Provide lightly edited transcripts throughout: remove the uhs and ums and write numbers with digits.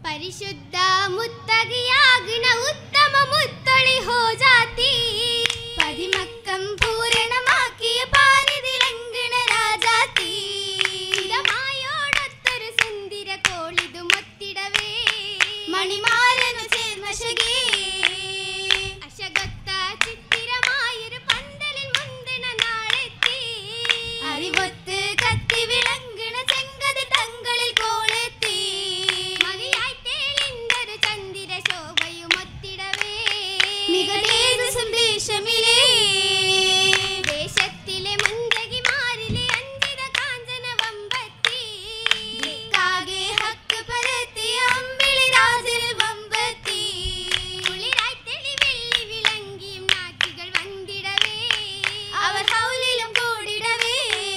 പരിശുദ്ധ മുത്തകിയാകുന്ന ഉത്തമ മുത്തളി ഹോ ജാതി പതിമക്കം പൂരണമാക്കിയ പാനിതിലങ്കണ രാജാത്തി മായോടൊത്തൊരു സുന്ദര കോളിതു മൊത്തിടവേ മണിമാരനു ചേർമശകേ അശകത്ത ചിത്തിരമായൊരു പന്തലിൽ മുന്തിന നാളെത്തി അറിവൊത്ത് കത്തി വിളങ്ങണ ചെങ്കതി തങ്ങളിൽ കോളെത്തി മതിയായി തേളിന്തൊരു ചന്ദിര ശോഭയുമൊത്തിടവേ മികലേതു സന്ദേശമിലേ ദേശത്തിലെ മുന്തകിമാരിലെ അഞ്ചിത കാഞ്ചന വമ്പത്തി കാകെ ഹക്ക് പരത്തിയ അമ്പിളി രാജന് വമ്പത്തി കുളിരായി തെളിവെള്ളി വിളങ്ങിയും നാറ്റികൾ വന്നിടവേ അവർ ഹൗലിലും കൂടിടവേ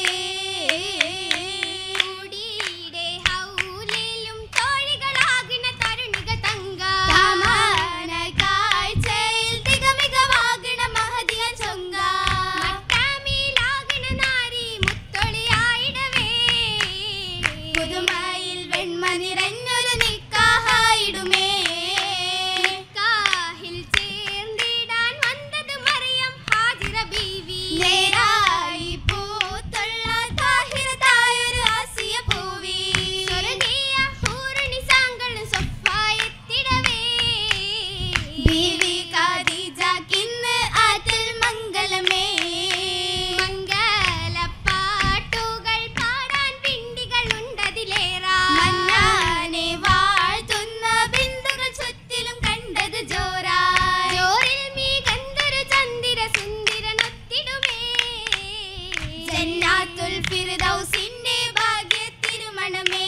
കൂടിയിടെ ഹൗലിലും തോഴികളാകുന്ന തരുണിക തങ്ക കാമന കാഴ്ചയിൽ തികമികവാകണ മഹതിയ ചൊങ്ക മട്ടാമിയിലാകണ നാരി മുത്തൊളിയായിടവേ പുതുമയിൽ വെണ്മ നിറഞ്ഞൊരു നിക്കാഹായിടുമേ നിക്കാഹിൽ ചേർന്നിടാൻ വന്നത് മറിയം ഹാജിറ ബീവി നേരായി പൂത്തുള്ള താഹിറതായൊരു ആസിയ പൂവി സ്വർഗീയ ഹൂറുനിസാങ്കളും സ്വഫായെത്തിടവേ ബീവി ഖദീജക്കിന്ന് ആറ്റൽ മംഗലമേ മംഗലപ്പാട്ടുകൾ പാടാൻ പിണ്ടികളുണ്ടതിലേറാ മന്നാനെ വാഴ്ത്തുന്ന ബിന്ദുകൾ ചുറ്റിലും കണ്ടത് ജോറാ ജോറിൽ മീകന്തൊരു ചന്ദിര സുന്ദരനൊത്തിടുമേ ജന്നാത്തുൽ ഫിർദൗസിന്റെ ഭാഗ്യത്തിരുമണമേ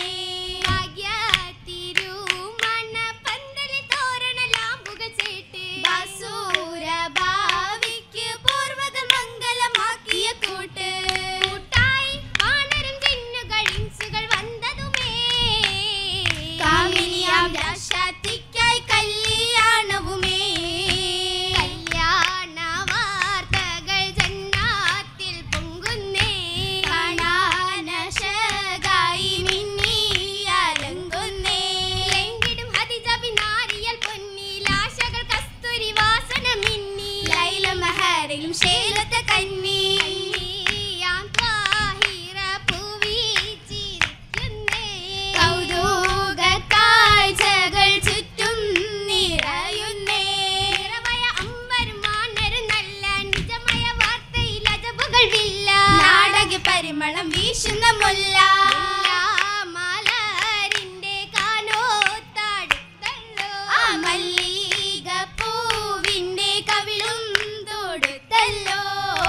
ഭാഗ്യത്തിരുമണ പന്തലിൽ തോരണ ലാമ്പുകൾ ചേട്ട് ബാസൂര ഭാവിക്ക് പൂർവ്വകൾ മംഗലമാക്കിയ കൂട്ട് കൂട്ടായി വാണരും ജിന്നുകൾ ഇൻസുകൾ വന്നതുമേ കാമിനിയാം രാശാത്തിക്കായി കല്യാണവുമേ കല്യാണ വാർത്തകൾ ജന്നാത്തിൽ പൊങ്കുന്നേ കാണാനശകായി മിന്നിയാലങ്കുന്നേ എങ്കിടും ഹദിജ ബിനാരിയൽ പൊന്നിലാശകൾ കസ്തൂരി വാസന മിന്നി ലൈല മഹറിലും ശേലത്ത കന്നി കന്നിയാം ത്വാഹിറ പൂവിച്ചിരിക്കുന്നേ കൗതുക കാഴ്ചകൾ ചുറ്റും നിറയുന്നേ നിറമയ അമ്പരും മാനരും നല്ല നിജമയ വാർത്തയിൽ അജബുകൾ വില്ല നാടക പരിമളം വീശുന്ന മുല്ല മലരിന്റെ കാനോത്തടുത്തല്ലോ ആ മല്ലിക പൂവിന്റെ കവിളും തൊടുത്തല്ലോ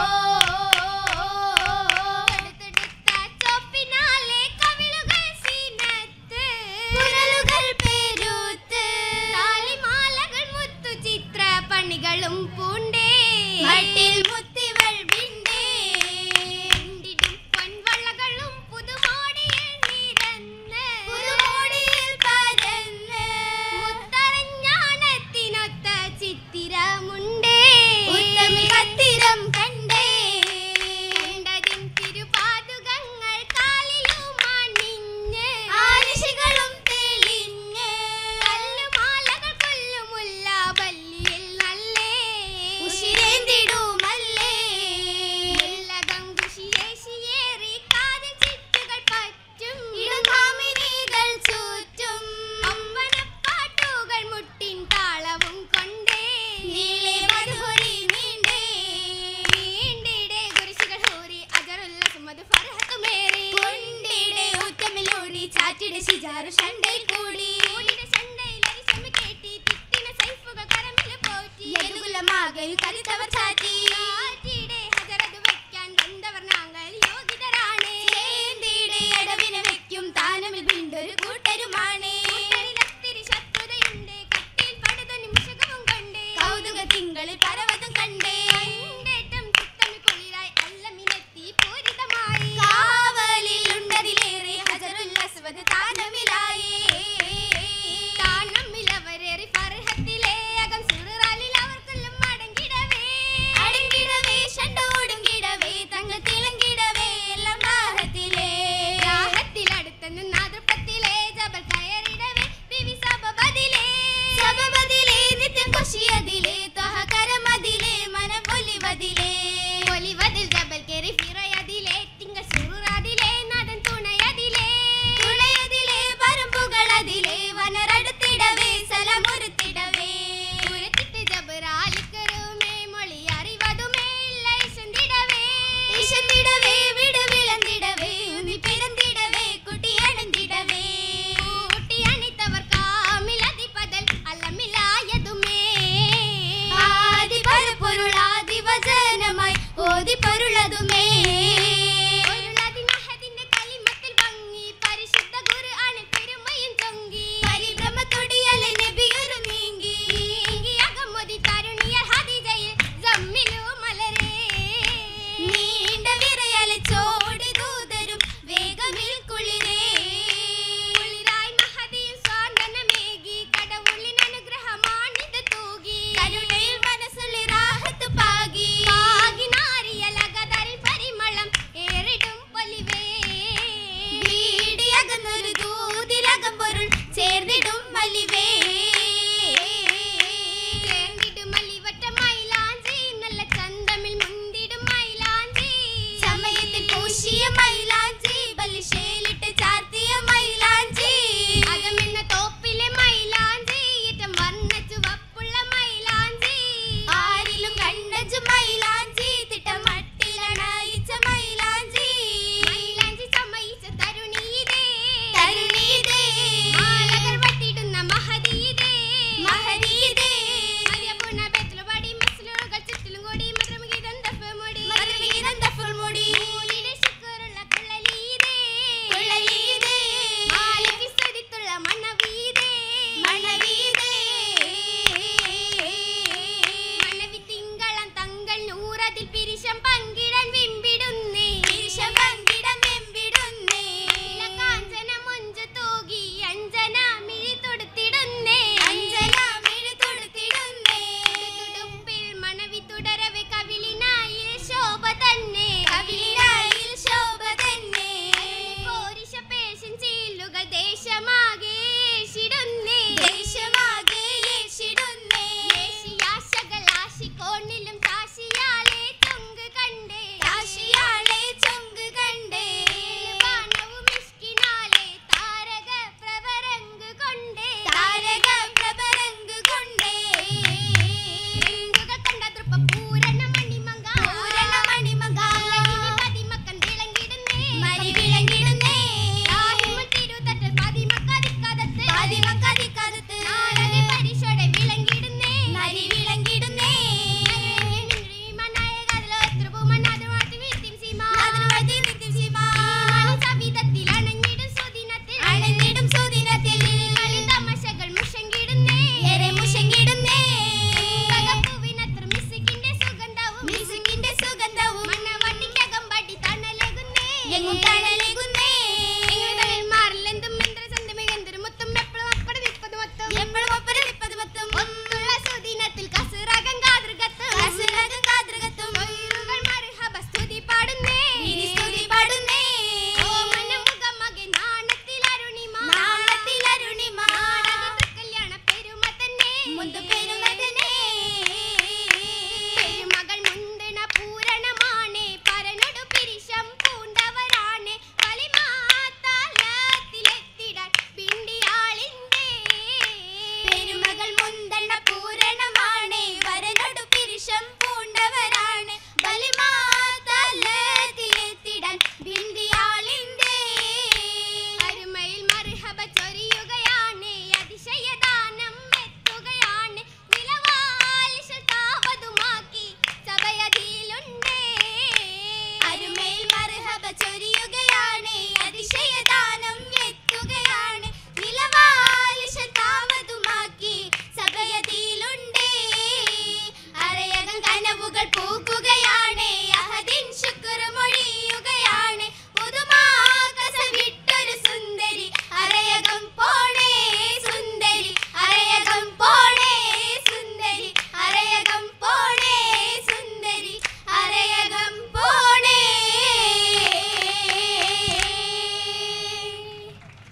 തൊടുത്തെടുത്ത ചോപ്പിനാലെ കവിളുകൾ സീനത്ത് കുരലുകൾ പെരുത്ത് താലിമാലകൾ മുത്തു ചിത്ര പണികളും പൂണ്ടേ മട്ടിൽ മുത്തിവൾ വിണ്ടേ ഉണ്ടിടും പൊൻവളകളും പുതുമോടിയിൽ നിരന്ന് പുതുമോടിയിൽ പരന്ന് മുത്തരഞ്ഞാണത്തിനൊത്ത ചിത്തിരമുണ്ടേ ഉത്തമി കത്തിരം കണ്ടേ കണ്ടതിൻ തിരുപാതുകങ്ങൾ കാലിലും അണിഞ്ഞ് ആരിശികളും തെളിഞ്ഞ് കല്ലുമാലകൾ കൊല്ലുമുല്ല ബല്ലിയിൽ നല്ലേ ഉശിരേന്തിടുമല്ലേ മുല്ലകം കുശിയേശിയേറി കാതിൽ ചിറ്റുകൾ പറ്റും ഇടുകാമിനികൾ ചുറ്റും അമ്പനപ്പാട്ടുകൾ മുട്ടിൻ താളവും കൊണ്ടേ നീളെ മധുരി നീണ്ടേ നീണ്ടിടെ കുരിശുകൾ ഹൂറി അജറുല്ല സുമത് ഫർഹത്തുമേറി കൊണ്ടിടെ ഉത്തമിലൂറി ചാറ്റിടെ ശിജാറു ഷണ്ടയിൽ കൂടി കൂടിടെ ഷണ്ടയിൽ അരിശമി കേട്ടി തിട്ടിന സൈഫുകൾ കരമില് പോറ്റി യദുകുലമാകൽ കലിതവ ചാറ്റി